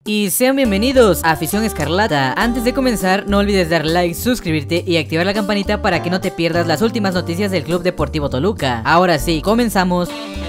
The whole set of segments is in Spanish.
Y sean bienvenidos a Afición Escarlata. Antes de comenzar, no olvides dar like, suscribirte y activar la campanita para que no te pierdas las últimas noticias del Club Deportivo Toluca. Ahora sí, comenzamos.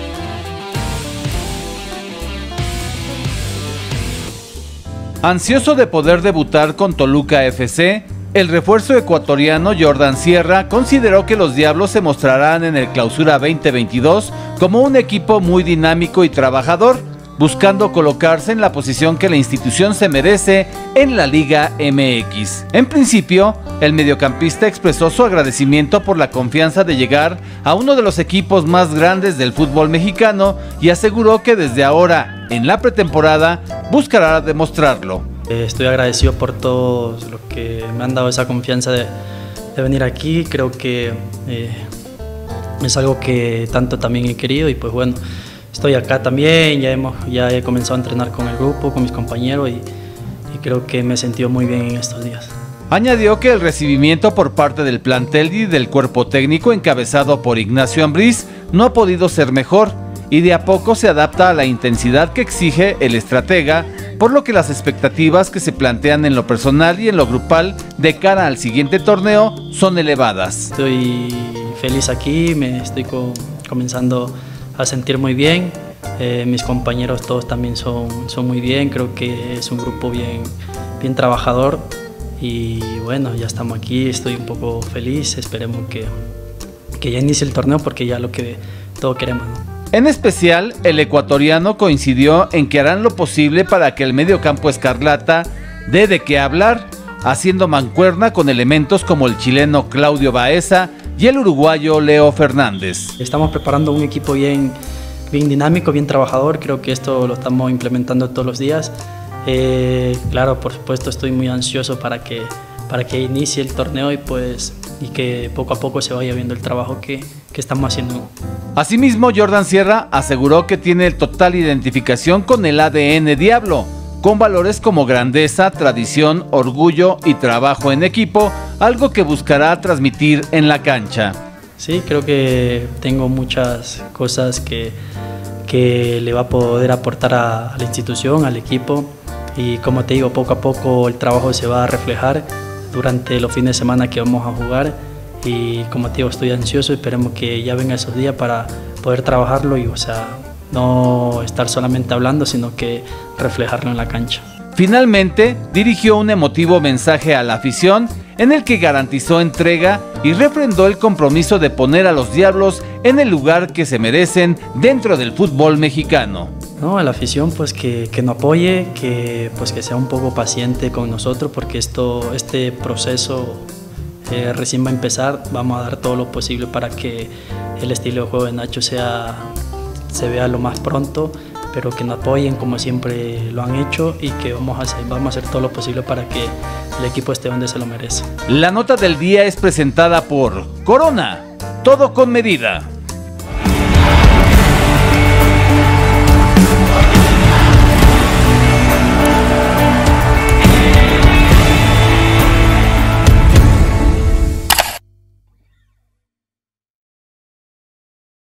Ansioso de poder debutar con Toluca FC, el refuerzo ecuatoriano Jordan Sierra consideró que los Diablos se mostrarán en el Clausura 2022 como un equipo muy dinámico y trabajador, buscando colocarse en la posición que la institución se merece en la Liga MX. En principio, el mediocampista expresó su agradecimiento por la confianza de llegar a uno de los equipos más grandes del fútbol mexicano y aseguró que desde ahora, en la pretemporada, buscará demostrarlo. Estoy agradecido por todo lo que me han dado esa confianza de venir aquí. Creo que es algo que tanto también he querido y pues bueno, estoy acá también, ya he comenzado a entrenar con el grupo, con mis compañeros y creo que me he sentido muy bien en estos días. Añadió que el recibimiento por parte del plantel y del cuerpo técnico encabezado por Ignacio Ambriz no ha podido ser mejor y de a poco se adapta a la intensidad que exige el estratega, por lo que las expectativas que se plantean en lo personal y en lo grupal de cara al siguiente torneo son elevadas. Estoy feliz aquí, me estoy comenzando a sentir muy bien, mis compañeros todos también son muy bien, creo que es un grupo bien trabajador y bueno, ya estamos aquí, estoy un poco feliz, esperemos que ya inicie el torneo porque ya lo que todos queremos, ¿no? En especial, el ecuatoriano coincidió en que harán lo posible para que el mediocampo escarlata dé de qué hablar, haciendo mancuerna con elementos como el chileno Claudio Baeza y el uruguayo Leo Fernández. Estamos preparando un equipo bien dinámico, bien trabajador, creo que esto lo estamos implementando todos los días. Claro, por supuesto estoy muy ansioso para que inicie el torneo y que poco a poco se vaya viendo el trabajo que estamos haciendo. Asimismo, Jordan Sierra aseguró que tiene total identificación con el ADN Diablo, con valores como grandeza, tradición, orgullo y trabajo en equipo, algo que buscará transmitir en la cancha. Sí, creo que tengo muchas cosas que le va a poder aportar a la institución, al equipo y como te digo, poco a poco el trabajo se va a reflejar durante los fines de semana que vamos a jugar y como te digo, estoy ansioso, esperemos que ya vengan esos días para poder trabajarlo y no estar solamente hablando, sino que reflejarlo en la cancha. Finalmente, dirigió un emotivo mensaje a la afición en el que garantizó entrega y refrendó el compromiso de poner a los Diablos en el lugar que se merecen dentro del fútbol mexicano. No, a la afición pues que nos apoye, que sea un poco paciente con nosotros porque este proceso recién va a empezar, vamos a dar todo lo posible para que el estilo de juego de Nacho se vea lo más pronto, pero que nos apoyen como siempre lo han hecho y que vamos a hacer todo lo posible para que el equipo esté donde se lo merece. La nota del día es presentada por Corona, todo con medida.